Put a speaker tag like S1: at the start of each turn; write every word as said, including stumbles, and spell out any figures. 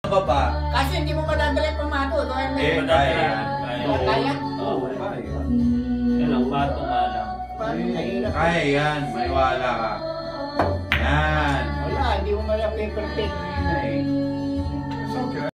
S1: baba.
S2: Kasi hindi mo madadala yung pamato. Kaya may...
S1: Eh, kaya yan.
S2: Kaya? Kaya?
S3: Oo, kaya. Yan ang bato nga lang.
S2: Paano mahirap?
S1: Kaya yan. Maniwala ka. Yan.
S2: Wala, hindi mo mala paper pen.
S1: Ay.